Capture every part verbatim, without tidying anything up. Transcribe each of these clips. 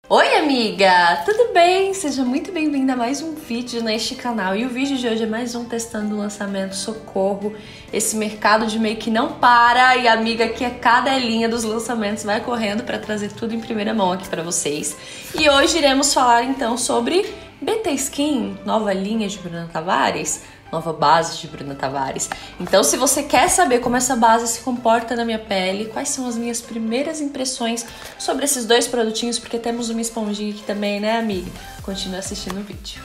Oi amiga, tudo bem? Seja muito bem-vinda a mais um vídeo neste canal. E o vídeo de hoje é mais um testando o lançamento. Socorro, esse mercado de make não para. E amiga, aqui é cada linha dos lançamentos, vai correndo para trazer tudo em primeira mão aqui para vocês. E hoje iremos falar então sobre B T Skin, nova linha de Bruna Tavares, nova base de Bruna Tavares. Então, se você quer saber como essa base se comporta na minha pele, quais são as minhas primeiras impressões sobre esses dois produtinhos, porque temos uma esponjinha aqui também, né, amiga? Continue assistindo o vídeo.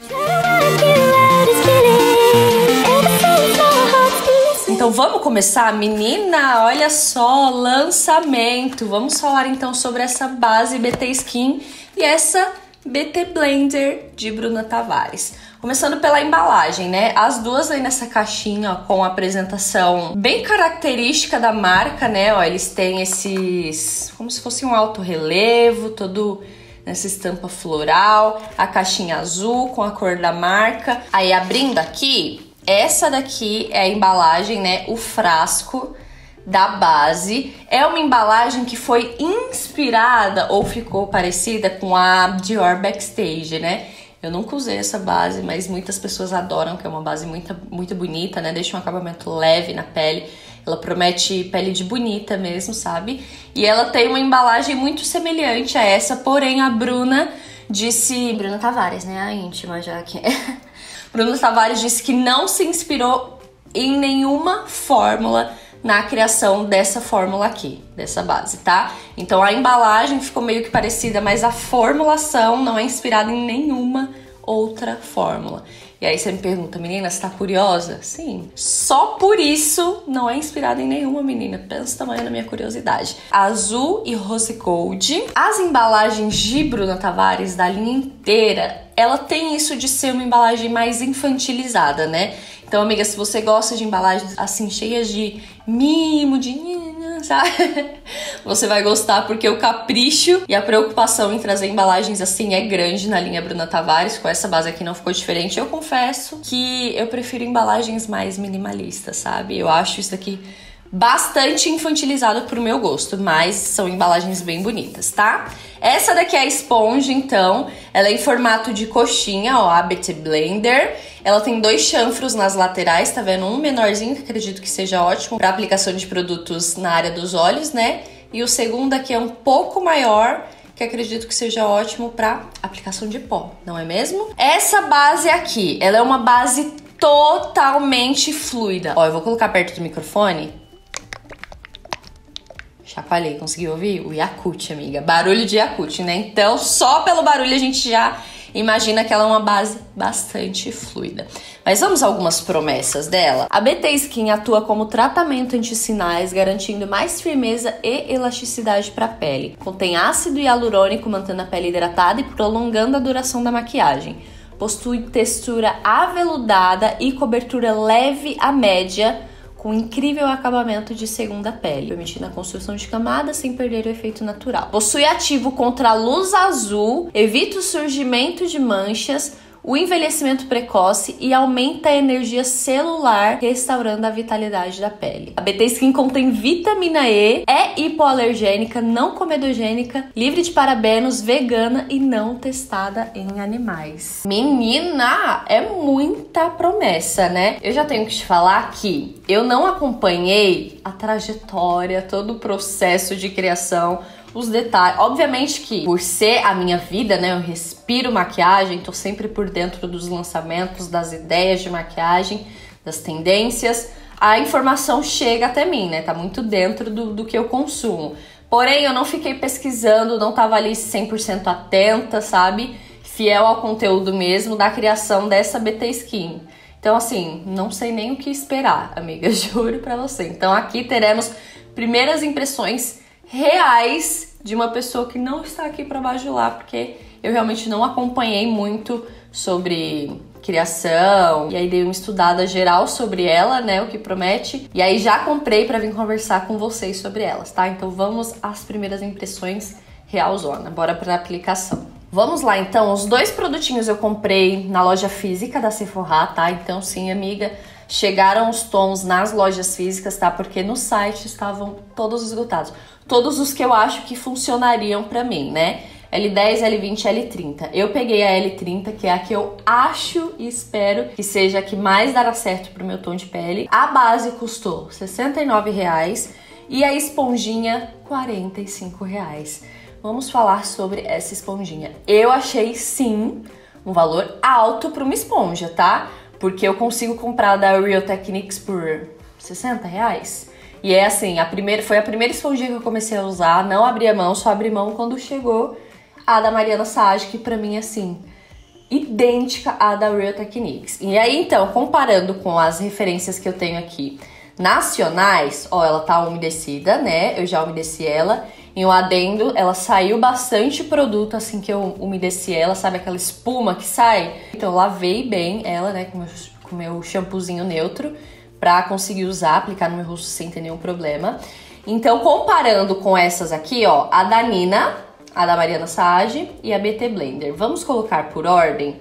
Então, vamos começar? Menina, olha só, lançamento! Vamos falar então sobre essa base B T Skin e essa B T Blender de Bruna Tavares. Começando pela embalagem, né? As duas aí nessa caixinha, ó, com a apresentação bem característica da marca, né? Ó, eles têm esses, como se fosse um alto relevo, todo nessa estampa floral, a caixinha azul com a cor da marca. Aí abrindo aqui, essa daqui é a embalagem, né? O frasco da base. É uma embalagem que foi inspirada ou ficou parecida com a Dior Backstage, né? Eu nunca usei essa base, mas muitas pessoas adoram, que é uma base muito, muito bonita, né? Deixa um acabamento leve na pele. Ela promete pele de bonita mesmo, sabe? E ela tem uma embalagem muito semelhante a essa, porém a Bruna disse... Bruna Tavares, né? A íntima já aqui. Bruna Tavares disse que não se inspirou em nenhuma fórmula na criação dessa fórmula aqui, dessa base, tá? Então a embalagem ficou meio que parecida, mas a formulação não é inspirada em nenhuma outra fórmula. E aí você me pergunta, menina, você tá curiosa? Sim. Só por isso não é inspirada em nenhuma, menina. Pensa o tamanho da minha curiosidade. Azul e rose gold. As embalagens de Bruna Tavares, da linha inteira, ela tem isso de ser uma embalagem mais infantilizada, né? Então, amiga, se você gosta de embalagens assim, cheias de mimo, de... sabe? Você vai gostar, porque o capricho e a preocupação em trazer embalagens assim é grande na linha Bruna Tavares. Com essa base aqui não ficou diferente. Eu confesso que eu prefiro embalagens mais minimalistas, sabe? Eu acho isso aqui bastante infantilizado pro meu gosto, mas são embalagens bem bonitas, tá? Essa daqui é a esponja, então. Ela é em formato de coxinha, ó, a B T Blender. Ela tem dois chanfros nas laterais, tá vendo? Um menorzinho, que acredito que seja ótimo para aplicação de produtos na área dos olhos, né? E o segundo aqui é um pouco maior, que acredito que seja ótimo para aplicação de pó, não é mesmo? Essa base aqui, ela é uma base totalmente fluida. Ó, eu vou colocar perto do microfone. Chacoalhei, conseguiu ouvir? O Yakult, amiga. Barulho de Yakult, né? Então, só pelo barulho a gente já imagina que ela é uma base bastante fluida. Mas vamos a algumas promessas dela. A B T Skin atua como tratamento anti-sinais, garantindo mais firmeza e elasticidade para a pele. Contém ácido hialurônico, mantendo a pele hidratada e prolongando a duração da maquiagem. Possui textura aveludada e cobertura leve a média, com incrível acabamento de segunda pele, permitindo a construção de camadas sem perder o efeito natural. Possui ativo contra a luz azul, evita o surgimento de manchas, o envelhecimento precoce e aumenta a energia celular, restaurando a vitalidade da pele. A B T Skin contém vitamina E, é hipoalergênica, não comedogênica, livre de parabenos, vegana e não testada em animais. Menina, é muita promessa, né? Eu já tenho que te falar que eu não acompanhei a trajetória, todo o processo de criação, os detalhes. Obviamente que, por ser a minha vida, né, eu respiro maquiagem, tô sempre por dentro dos lançamentos, das ideias de maquiagem, das tendências, a informação chega até mim, né, tá muito dentro do, do que eu consumo. Porém, eu não fiquei pesquisando, não tava ali cem por cento atenta, sabe, fiel ao conteúdo mesmo da criação dessa B T Skin. Então, assim, não sei nem o que esperar, amiga, juro pra você. Então, aqui teremos primeiras impressões reais de uma pessoa que não está aqui para bajular, porque eu realmente não acompanhei muito sobre criação, e aí dei uma estudada geral sobre ela, né, o que promete, e aí já comprei para vir conversar com vocês sobre elas, tá? Então vamos às primeiras impressões realzona, bora para a aplicação. Vamos lá então, os dois produtinhos eu comprei na loja física da Sephora, tá? Então sim, amiga, chegaram os tons nas lojas físicas, tá? Porque no site estavam todos esgotados. Todos os que eu acho que funcionariam pra mim, né? L dez, L vinte, L trinta. Eu peguei a L trinta, que é a que eu acho e espero que seja a que mais dará certo pro meu tom de pele. A base custou sessenta e nove reais e a esponjinha quarenta e cinco reais. Vamos falar sobre essa esponjinha. Eu achei, sim, um valor alto para uma esponja, tá? Porque eu consigo comprar da Real Techniques por sessenta reais. E é assim, a primeira, foi a primeira esponjinha que eu comecei a usar, não abri a mão, só abri mão quando chegou a da Mariana Saad, que pra mim é assim, idêntica à da Real Techniques. E aí, então, comparando com as referências que eu tenho aqui nacionais, ó, ela tá umedecida, né? Eu já umedeci ela. Em um adendo, ela saiu bastante produto assim que eu umedeci ela, sabe aquela espuma que sai? Então eu lavei bem ela, né, com meu, com meu shampoozinho neutro pra conseguir usar, aplicar no meu rosto sem ter nenhum problema. Então, comparando com essas aqui, ó, a da Nina, a da Mariana Saad e a B T Blender. Vamos colocar por ordem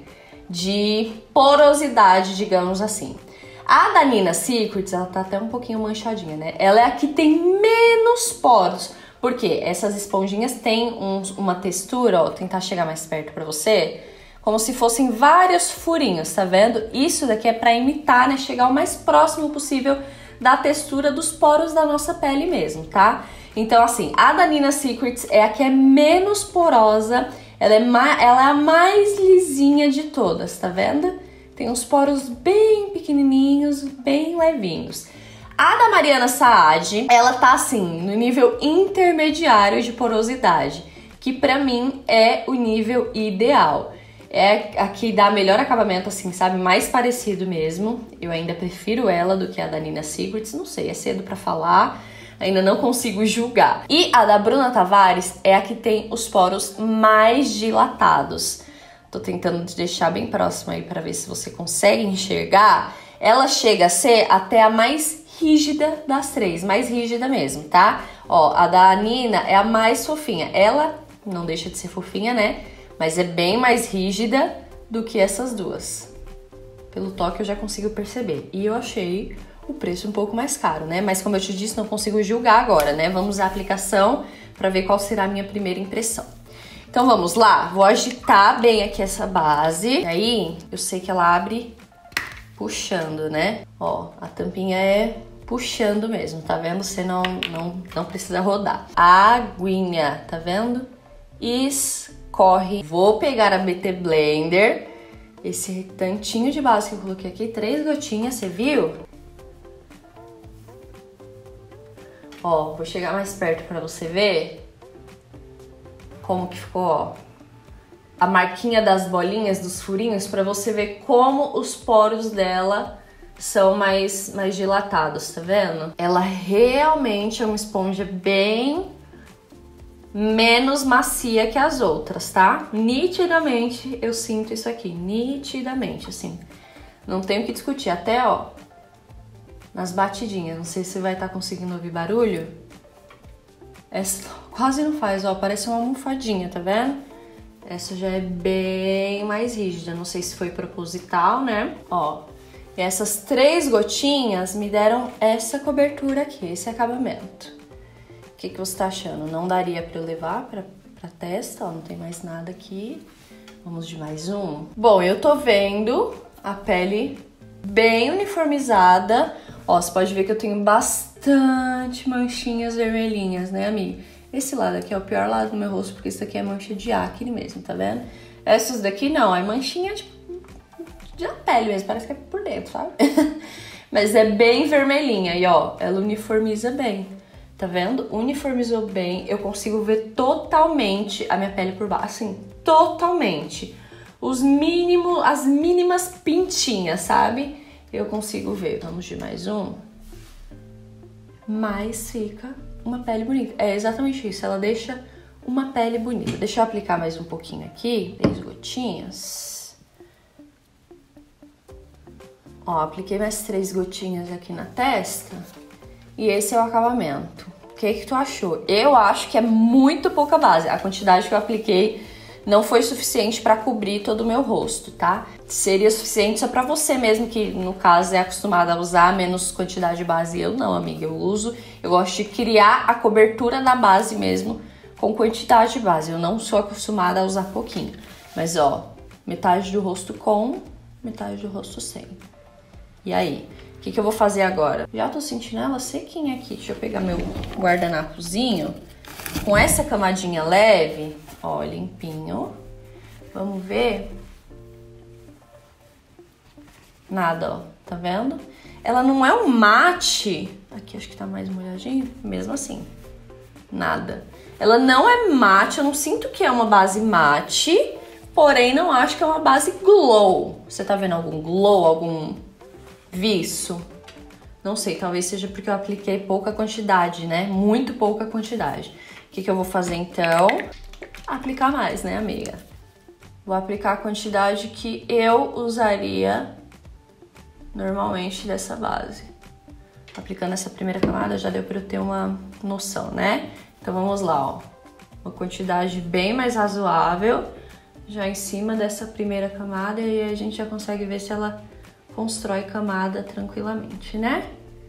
de porosidade, digamos assim. A da Nina Secrets, ela tá até um pouquinho manchadinha, né? Ela é a que tem menos poros. Por quê? Essas esponjinhas têm um, uma textura, ó, vou tentar chegar mais perto pra você, como se fossem vários furinhos, tá vendo? Isso daqui é pra imitar, né? Chegar o mais próximo possível da textura dos poros da nossa pele mesmo, tá? Então, assim, a da Nina Secrets é a que é menos porosa, ela é, ela é a mais lisinha de todas, tá vendo? Tem uns poros bem pequenininhos, bem levinhos. A da Mariana Saad, ela tá assim, no nível intermediário de porosidade, que pra mim é o nível ideal. É a que dá melhor acabamento, assim, sabe? Mais parecido mesmo. Eu ainda prefiro ela do que a da Nina Secrets, não sei, é cedo pra falar, ainda não consigo julgar. E a da Bruna Tavares é a que tem os poros mais dilatados. Tô tentando deixar bem próximo aí pra ver se você consegue enxergar. Ela chega a ser até a mais rígida das três, mais rígida mesmo, tá? Ó, a da Nina é a mais fofinha. Ela não deixa de ser fofinha, né? Mas é bem mais rígida do que essas duas. Pelo toque eu já consigo perceber. E eu achei o preço um pouco mais caro, né? Mas como eu te disse, não consigo julgar agora, né? Vamos à aplicação para ver qual será a minha primeira impressão. Então vamos lá, vou agitar bem aqui essa base. Aí eu sei que ela abre puxando, né? Ó, a tampinha é puxando mesmo, tá vendo? Você não, não, não precisa rodar. A aguinha, tá vendo? Escorre. Vou pegar a B T Blender, esse tantinho de base que eu coloquei aqui, três gotinhas, você viu? Ó, vou chegar mais perto pra você ver como que ficou, ó. A marquinha das bolinhas, dos furinhos, pra você ver como os poros dela são mais, mais dilatados, tá vendo? Ela realmente é uma esponja bem menos macia que as outras, tá? Nitidamente eu sinto isso aqui, nitidamente, assim. Não tenho o que discutir, até, ó, nas batidinhas. Não sei se vai estar conseguindo ouvir barulho. Essa quase não faz, ó, parece uma almofadinha, tá vendo? Essa já é bem mais rígida, não sei se foi proposital, né? Ó, e essas três gotinhas me deram essa cobertura aqui, esse acabamento. O que que você tá achando? Não daria pra eu levar pra, pra testa, ó, não tem mais nada aqui. Vamos de mais um. Bom, eu tô vendo a pele bem uniformizada. Ó, você pode ver que eu tenho bastante manchinhas vermelhinhas, né, amiga? Esse lado aqui é o pior lado do meu rosto, porque isso aqui é mancha de acne mesmo, tá vendo? Essas daqui não, é manchinha de, de pele mesmo, parece que é por dentro, sabe? Mas é bem vermelhinha e, ó, ela uniformiza bem, tá vendo? Uniformizou bem, eu consigo ver totalmente a minha pele por baixo, assim, totalmente. Os mínimos, as mínimas pintinhas, sabe? Eu consigo ver. Vamos de mais um. Mas fica uma pele bonita. É exatamente isso, ela deixa uma pele bonita. Deixa eu aplicar mais um pouquinho aqui, três gotinhas. Ó, apliquei mais três gotinhas aqui na testa. E esse é o acabamento. O que que tu achou? Eu acho que é muito pouca base. A quantidade que eu apliquei não foi suficiente para cobrir todo o meu rosto, tá? Seria suficiente só para você mesmo, que no caso é acostumada a usar menos quantidade de base. Eu não, amiga, eu uso, eu gosto de criar a cobertura da base mesmo com quantidade de base. Eu não sou acostumada a usar pouquinho. Mas, ó, metade do rosto com, metade do rosto sem. E aí? O que, que eu vou fazer agora? Já tô sentindo ela sequinha aqui. Deixa eu pegar meu guardanapozinho. Com essa camadinha leve, ó, limpinho. Vamos ver. Nada, ó. Tá vendo? Ela não é um mate. Aqui acho que tá mais molhadinho. Mesmo assim. Nada. Ela não é mate. Eu não sinto que é uma base mate. Porém, não acho que é uma base glow. Você tá vendo algum glow? Algum viço? Não sei. Talvez seja porque eu apliquei pouca quantidade, né? Muito pouca quantidade. O que, que eu vou fazer, então? Aplicar mais, né, amiga? Vou aplicar a quantidade que eu usaria normalmente dessa base. Aplicando essa primeira camada já deu para eu ter uma noção, né? Então vamos lá, ó. Uma quantidade bem mais razoável já em cima dessa primeira camada e aí a gente já consegue ver se ela constrói camada tranquilamente, né?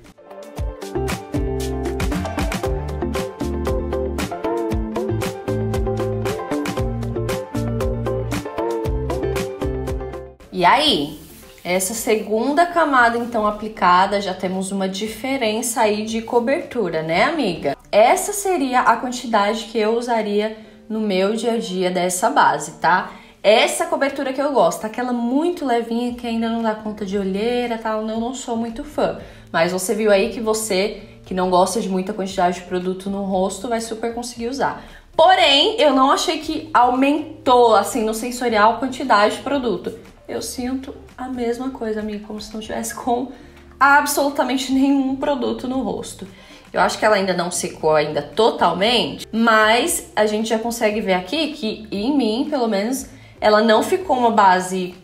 E aí, essa segunda camada então aplicada, já temos uma diferença aí de cobertura, né, amiga? Essa seria a quantidade que eu usaria no meu dia a dia dessa base, tá? Essa cobertura que eu gosto, aquela muito levinha que ainda não dá conta de olheira, tal, eu não sou muito fã. Mas você viu aí que você, que não gosta de muita quantidade de produto no rosto, vai super conseguir usar. Porém, eu não achei que aumentou, assim, no sensorial a quantidade de produto. Eu sinto a mesma coisa, amiga, como se não tivesse com absolutamente nenhum produto no rosto. Eu acho que ela ainda não secou ainda totalmente, mas a gente já consegue ver aqui que, em mim, pelo menos, ela não ficou uma base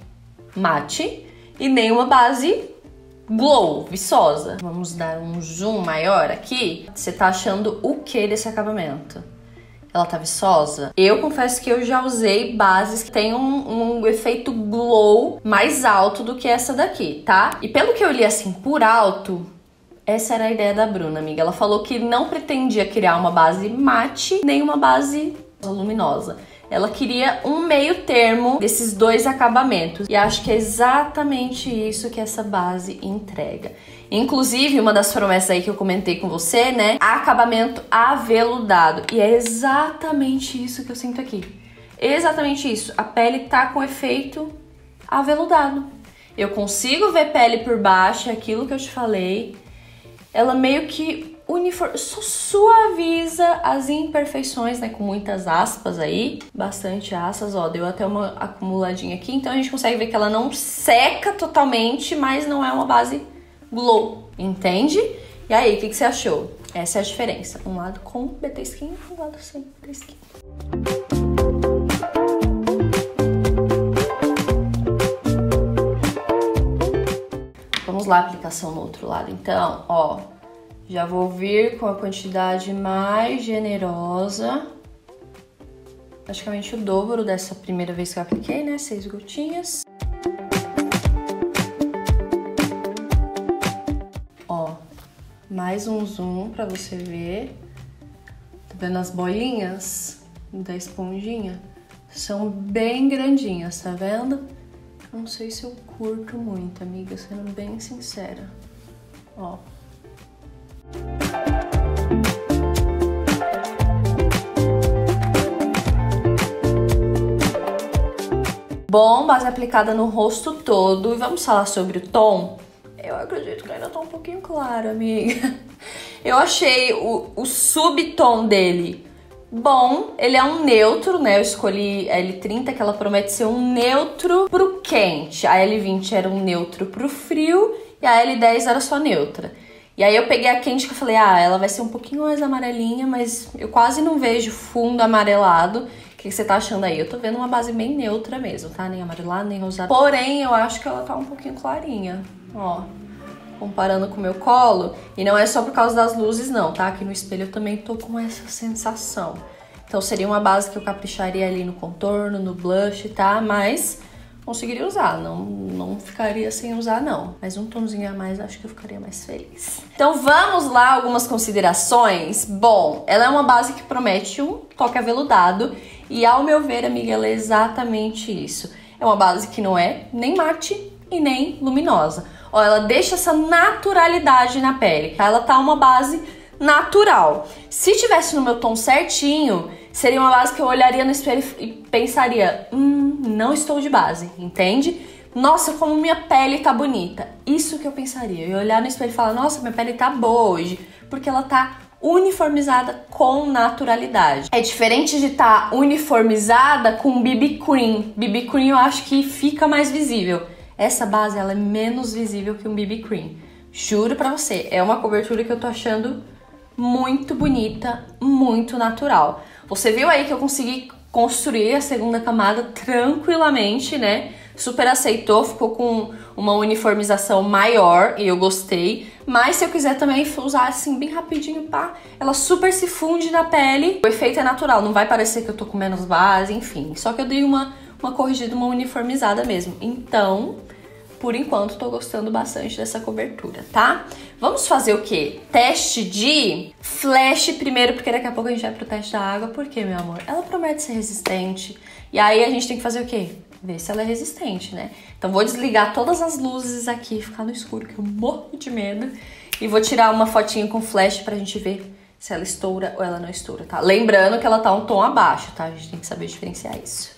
mate e nem uma base glow, viçosa. Vamos dar um zoom maior aqui. Você tá achando o que desse acabamento? Ela tá viçosa? Eu confesso que eu já usei bases que tem um, um efeito glow mais alto do que essa daqui, tá? E pelo que eu li assim por alto, essa era a ideia da Bruna, amiga. Ela falou que não pretendia criar uma base mate nem uma base luminosa. Ela queria um meio termo desses dois acabamentos. E acho que é exatamente isso que essa base entrega. Inclusive, uma das promessas aí que eu comentei com você, né? Acabamento aveludado. E é exatamente isso que eu sinto aqui. Exatamente isso. A pele tá com efeito aveludado. Eu consigo ver pele por baixo, é aquilo que eu te falei. Ela meio que uniform... suaviza as imperfeições, né? Com muitas aspas aí. Bastante aspas, ó. Deu até uma acumuladinha aqui. Então a gente consegue ver que ela não seca totalmente, mas não é uma base glow, entende? E aí, o que, que você achou? Essa é a diferença. Um lado com B T Skin e um lado sem B T Skin. Vamos lá, aplicação no outro lado. Então, ó, já vou vir com a quantidade mais generosa. Praticamente o dobro dessa primeira vez que eu apliquei, né? Seis gotinhas. Ó, mais um zoom pra você ver. Tá vendo as bolinhas da esponjinha? São bem grandinhas, tá vendo? Não sei se eu curto muito, amiga, sendo bem sincera. Ó. Bom, base aplicada no rosto todo. E vamos falar sobre o tom? Eu acredito que ainda tá um pouquinho claro, amiga. Eu achei o, o subtom dele bom. Ele é um neutro, né? Eu escolhi a L trinta, que ela promete ser um neutro pro quente. A L vinte era um neutro pro frio e a L dez era só neutra. E aí eu peguei a quente que eu falei, ah, ela vai ser um pouquinho mais amarelinha, mas eu quase não vejo fundo amarelado. O que você tá achando aí? Eu tô vendo uma base bem neutra mesmo, tá? Nem amarelado, nem rosado. Porém, eu acho que ela tá um pouquinho clarinha, ó. Comparando com o meu colo. E não é só por causa das luzes, não, tá? Aqui no espelho eu também tô com essa sensação. Então seria uma base que eu capricharia ali no contorno, no blush, tá? Mas conseguiria usar, não, não ficaria sem usar não. Mas um tomzinho a mais, acho que eu ficaria mais feliz. Então vamos lá, algumas considerações. Bom, ela é uma base que promete um toque aveludado e ao meu ver, amiga, ela é exatamente isso. É uma base que não é nem mate e nem luminosa. Ó, ela deixa essa naturalidade na pele, tá? Ela tá uma base natural. Se tivesse no meu tom certinho, seria uma base que eu olharia no espelho e pensaria, hum, não estou de base, entende? Nossa, como minha pele tá bonita. Isso que eu pensaria. Eu ia olhar no espelho e falar, nossa, minha pele tá boa hoje, porque ela tá uniformizada com naturalidade. É diferente de estar tá uniformizada com B B Cream. B B Cream eu acho que fica mais visível. Essa base, ela é menos visível que um B B Cream. Juro pra você, é uma cobertura que eu tô achando muito bonita, muito natural. Você viu aí que eu consegui construir a segunda camada tranquilamente, né? Super aceitou, ficou com uma uniformização maior e eu gostei. Mas se eu quiser também usar assim bem rapidinho, pá, ela super se funde na pele. O efeito é natural, não vai parecer que eu tô com menos base, enfim. Só que eu dei uma, uma corrigida, uma uniformizada mesmo. Então, por enquanto, tô gostando bastante dessa cobertura, tá? Vamos fazer o quê? Teste de flash primeiro, porque daqui a pouco a gente vai pro teste da água. Por quê, meu amor? Ela promete ser resistente. E aí a gente tem que fazer o quê? Ver se ela é resistente, né? Então vou desligar todas as luzes aqui, ficar no escuro, que eu morro de medo. E vou tirar uma fotinha com flash pra gente ver se ela estoura ou ela não estoura, tá? Lembrando que ela tá um tom abaixo, tá? A gente tem que saber diferenciar isso.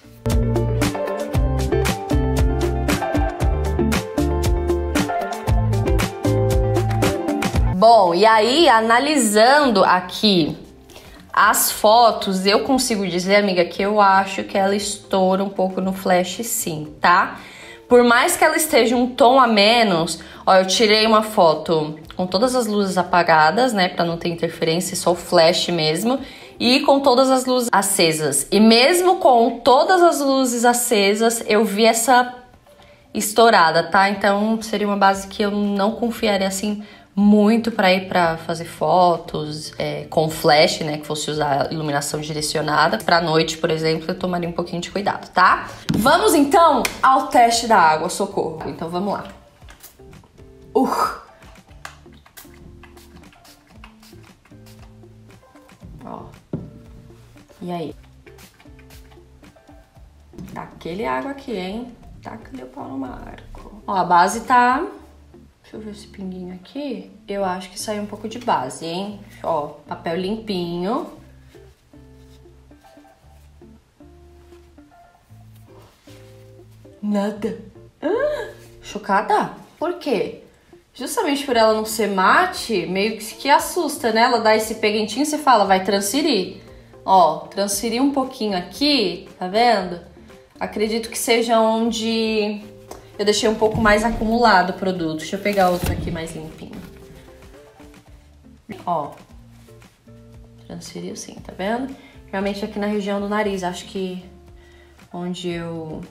Bom, e aí, analisando aqui as fotos, eu consigo dizer, amiga, que eu acho que ela estoura um pouco no flash sim, tá? Por mais que ela esteja um tom a menos, ó, eu tirei uma foto com todas as luzes apagadas, né, pra não ter interferência, só o flash mesmo, e com todas as luzes acesas. E mesmo com todas as luzes acesas, eu vi essa estourada, tá? Então, seria uma base que eu não confiaria, assim, muito para ir para fazer fotos é, com flash, né, que fosse usar iluminação direcionada. Pra noite, por exemplo, eu tomaria um pouquinho de cuidado, tá? Vamos então ao teste da água, socorro. Então vamos lá. Uh. Ó. E aí? Tá aquele água aqui, hein? Tá aquele pau no marco. Ó, a base tá... Deixa eu ver esse pinguinho aqui. Eu acho que saiu um pouco de base, hein? Ó, papel limpinho. Nada. Ah, chocada? Por quê? Justamente por ela não ser mate, meio que, que assusta, né? Ela dá esse peguentinho e você fala, vai transferir. Ó, transferir um pouquinho aqui, tá vendo? Acredito que seja onde... eu deixei um pouco mais acumulado o produto. Deixa eu pegar outro aqui mais limpinho. Ó. Transferiu sim, tá vendo? Realmente aqui na região do nariz. Acho que onde eu...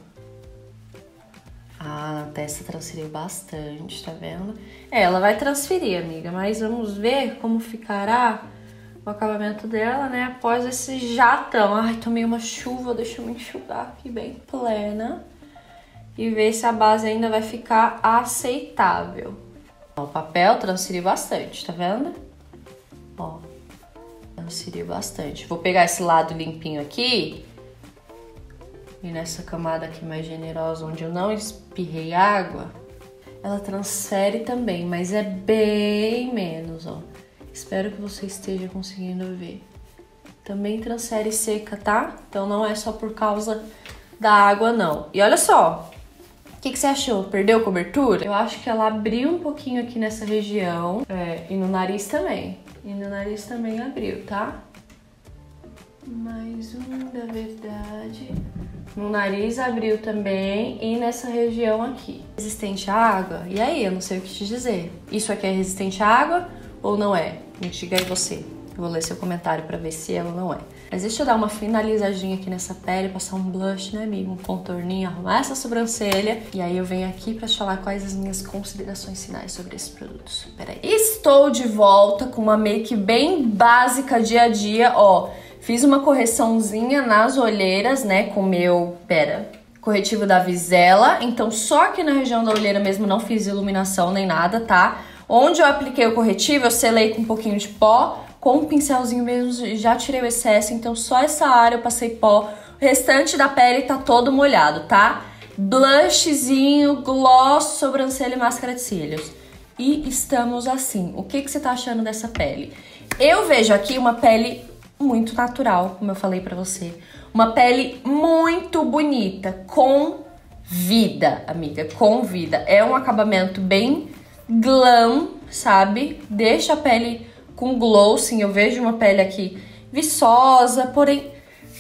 Ah, na testa transferiu bastante, tá vendo? É, ela vai transferir, amiga. Mas vamos ver como ficará o acabamento dela, né? Após esse jatão. Ai, tomei uma chuva. Deixa eu me enxugar aqui bem plena. E ver se a base ainda vai ficar aceitável. Ó, o papel transferiu bastante, tá vendo? Ó, transferiu bastante. Vou pegar esse lado limpinho aqui. E nessa camada aqui mais generosa, onde eu não espirrei água, ela transfere também, mas é bem menos, ó. Espero que você esteja conseguindo ver. Também transfere seca, tá? Então não é só por causa da água, não. E olha só. O que, que você achou? Perdeu cobertura? Eu acho que ela abriu um pouquinho aqui nessa região. É, e no nariz também. E no nariz também abriu, tá? Mais um da verdade. No nariz abriu também e nessa região aqui. Resistente à água? E aí? Eu não sei o que te dizer. Isso aqui é resistente à água ou não é? Me diga aí você. Eu vou ler seu comentário pra ver se ela não é. Mas deixa eu dar uma finalizadinha aqui nessa pele, passar um blush, né, amigo? Um contorninho, arrumar essa sobrancelha. E aí eu venho aqui pra te falar quais as minhas considerações finais sobre esses produtos. Pera aí. Estou de volta com uma make bem básica dia a dia, ó. Fiz uma correçãozinha nas olheiras, né, com meu... Pera, corretivo da Vizela, então só aqui na região da olheira mesmo, não fiz iluminação nem nada, tá? Onde eu apliquei o corretivo, eu selei com um pouquinho de pó, com um pincelzinho mesmo, já tirei o excesso, então só essa área eu passei pó, o restante da pele tá todo molhado, tá? Blushzinho, gloss, sobrancelha e máscara de cílios. E estamos assim. O que, que você tá achando dessa pele? Eu vejo aqui uma pele muito natural, como eu falei pra você. Uma pele muito bonita, com vida, amiga, com vida. É um acabamento bem glam, sabe? Deixa a pele com glow, sim. Eu vejo uma pele aqui viçosa, porém,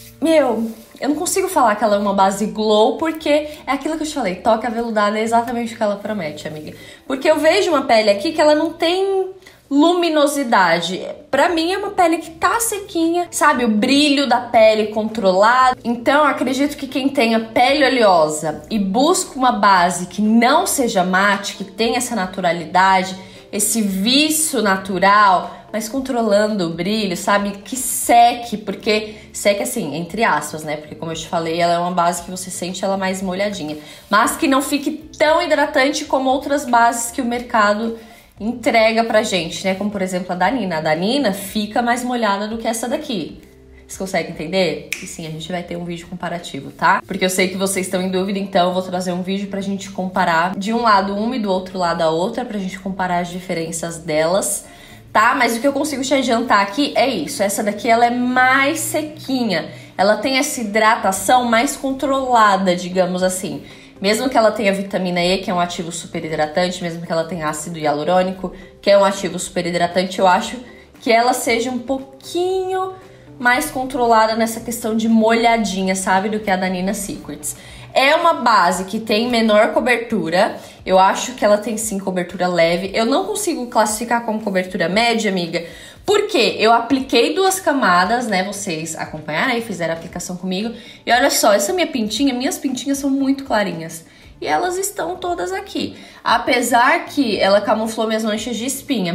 meu, eu não consigo falar que ela é uma base glow, porque é aquilo que eu te falei, toque aveludado é exatamente o que ela promete, amiga. Porque eu vejo uma pele aqui que ela não tem luminosidade. Pra mim é uma pele que tá sequinha, sabe? O brilho da pele controlado. Então, acredito que quem tenha pele oleosa e busca uma base que não seja mate, que tenha essa naturalidade, esse viço natural, mas controlando o brilho, sabe? Que seque, porque seque assim, entre aspas, né? Porque como eu te falei, ela é uma base que você sente ela mais molhadinha. Mas que não fique tão hidratante como outras bases que o mercado entrega pra gente, né? Como, por exemplo, a da Nina. A da Nina fica mais molhada do que essa daqui. Vocês conseguem entender? E sim, a gente vai ter um vídeo comparativo, tá? Porque eu sei que vocês estão em dúvida, então eu vou trazer um vídeo pra gente comparar de um lado uma e do outro lado a outra, pra gente comparar as diferenças delas, tá? Mas o que eu consigo te adiantar aqui é isso. Essa daqui, ela é mais sequinha. Ela tem essa hidratação mais controlada, digamos assim. Mesmo que ela tenha vitamina E, que é um ativo super hidratante, mesmo que ela tenha ácido hialurônico, que é um ativo super hidratante, eu acho que ela seja um pouquinho mais controlada nessa questão de molhadinha, sabe? Do que a da Nina Secrets. É uma base que tem menor cobertura. Eu acho que ela tem sim cobertura leve. Eu não consigo classificar como cobertura média, amiga, porque eu apliquei duas camadas, né? Vocês acompanharam aí, fizeram a aplicação comigo. E olha só, essa minha pintinha, minhas pintinhas são muito clarinhas. E elas estão todas aqui. Apesar que ela camuflou minhas manchas de espinha,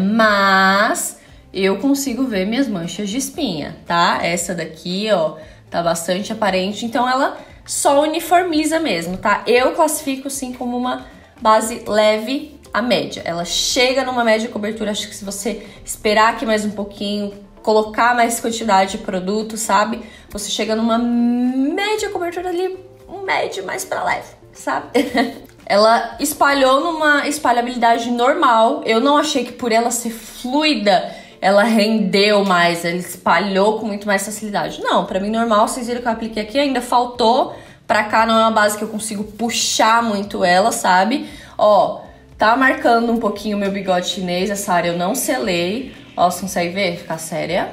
mas eu consigo ver minhas manchas de espinha, tá? Essa daqui, ó, tá bastante aparente. Então ela só uniformiza mesmo, tá? Eu classifico sim como uma base leve a média. Ela chega numa média cobertura, acho que se você esperar aqui mais um pouquinho, colocar mais quantidade de produto, sabe? Você chega numa média cobertura ali, um médio mais pra leve, sabe? Ela espalhou numa espalhabilidade normal. Eu não achei que por ela ser fluida, ela rendeu mais, ela espalhou com muito mais facilidade. Não, pra mim normal, vocês viram que eu apliquei aqui, ainda faltou. Pra cá não é uma base que eu consigo puxar muito ela, sabe? Ó, tá marcando um pouquinho o meu bigode chinês, essa área eu não selei. Ó, você consegue ver? Ficar séria.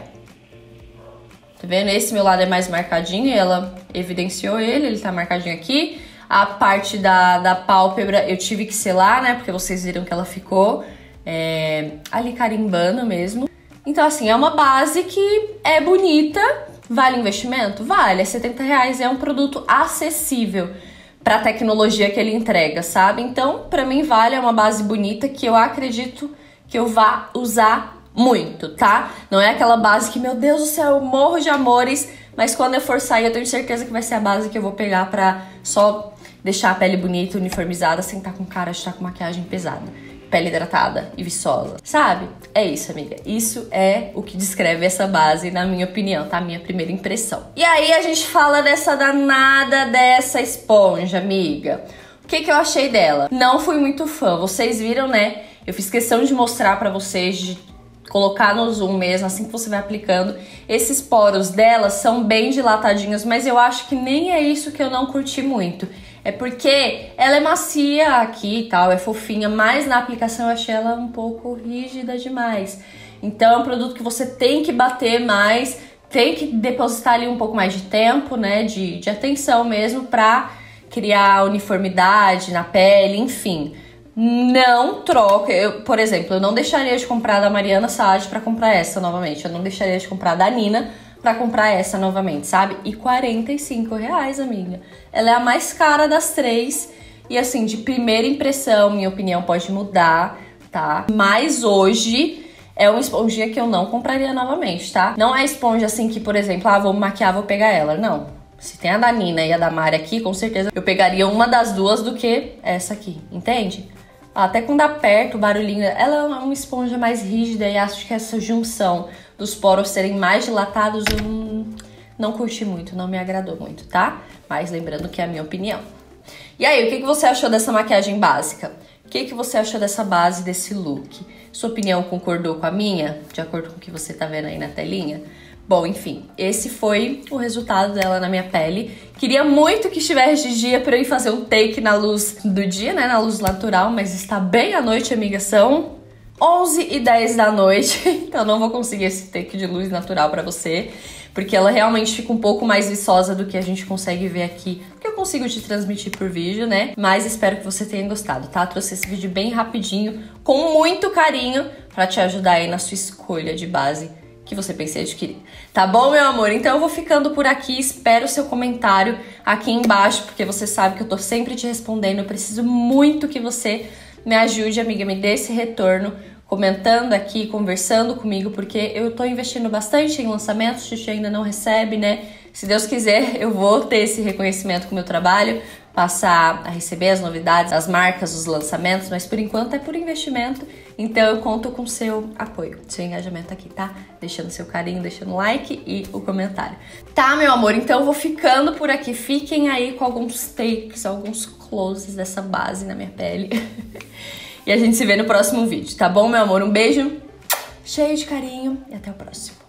Tá vendo? Esse meu lado é mais marcadinho e ela evidenciou ele, ele tá marcadinho aqui. A parte da, da pálpebra eu tive que selar, né? Porque vocês viram que ela ficou é, ali carimbando mesmo. Então, assim, é uma base que é bonita. Vale investimento? Vale. É setenta reais, é um produto acessível para a tecnologia que ele entrega, sabe? Então, para mim, vale. É uma base bonita que eu acredito que eu vá usar muito, tá? Não é aquela base que, meu Deus do céu, eu morro de amores, mas quando eu for sair, eu tenho certeza que vai ser a base que eu vou pegar pra só deixar a pele bonita, uniformizada, sem estar com cara de estar com maquiagem pesada. Pele hidratada e viçosa, sabe? É isso, amiga. Isso é o que descreve essa base, na minha opinião, tá? Minha primeira impressão. E aí a gente fala dessa danada dessa esponja, amiga. O que que eu achei dela? Não fui muito fã. Vocês viram, né? Eu fiz questão de mostrar pra vocês, de colocar no zoom mesmo, assim que você vai aplicando. Esses poros dela são bem dilatadinhos, mas eu acho que nem é isso que eu não curti muito. É porque ela é macia aqui e tal, é fofinha, mas na aplicação eu achei ela um pouco rígida demais. Então é um produto que você tem que bater mais, tem que depositar ali um pouco mais de tempo, né, de, de atenção mesmo pra criar uniformidade na pele, enfim. Não troca, eu, por exemplo, eu não deixaria de comprar da Mariana Saad pra comprar essa novamente. Eu não deixaria de comprar da Nina pra comprar essa novamente, sabe? E quarenta e cinco reais, amiga. Ela é a mais cara das três. E assim, de primeira impressão, minha opinião pode mudar, tá? Mas hoje é uma esponjinha que eu não compraria novamente, tá? Não é esponja assim que, por exemplo, ah, vou maquiar, vou pegar ela. Não. Se tem a da Nina e a da Mari aqui, com certeza eu pegaria uma das duas do que essa aqui, entende? Até quando aperta o barulhinho, ela é uma esponja mais rígida e acho que essa junção dos poros serem mais dilatados eu não, não curti muito, não me agradou muito, tá? Mas lembrando que é a minha opinião. E aí, o que, que você achou dessa maquiagem básica? O que, que você achou dessa base, desse look? Sua opinião concordou com a minha? De acordo com o que você tá vendo aí na telinha? Bom, enfim, esse foi o resultado dela na minha pele. Queria muito que estivesse de dia para eu ir fazer um take na luz do dia, né? Na luz natural, mas está bem à noite, amiga. São onze e dez da noite, então não vou conseguir esse take de luz natural para você, porque ela realmente fica um pouco mais viçosa do que a gente consegue ver aqui, que eu consigo te transmitir por vídeo, né? Mas espero que você tenha gostado, tá? Trouxe esse vídeo bem rapidinho, com muito carinho, para te ajudar aí na sua escolha de base que você pensa em adquirir. Tá bom, meu amor? Então eu vou ficando por aqui, espero o seu comentário aqui embaixo, porque você sabe que eu tô sempre te respondendo, eu preciso muito que você me ajude, amiga, me dê esse retorno, comentando aqui, conversando comigo, porque eu tô investindo bastante em lançamentos, a gente ainda não recebe, né? Se Deus quiser, eu vou ter esse reconhecimento com o meu trabalho, passar a receber as novidades, as marcas, os lançamentos, mas por enquanto é por investimento, então eu conto com seu apoio, seu engajamento aqui, tá? Deixando seu carinho, deixando o like e o comentário. Tá, meu amor? Então eu vou ficando por aqui, fiquem aí com alguns takes, alguns closes dessa base na minha pele. E a gente se vê no próximo vídeo, tá bom, meu amor? Um beijo cheio de carinho e até o próximo.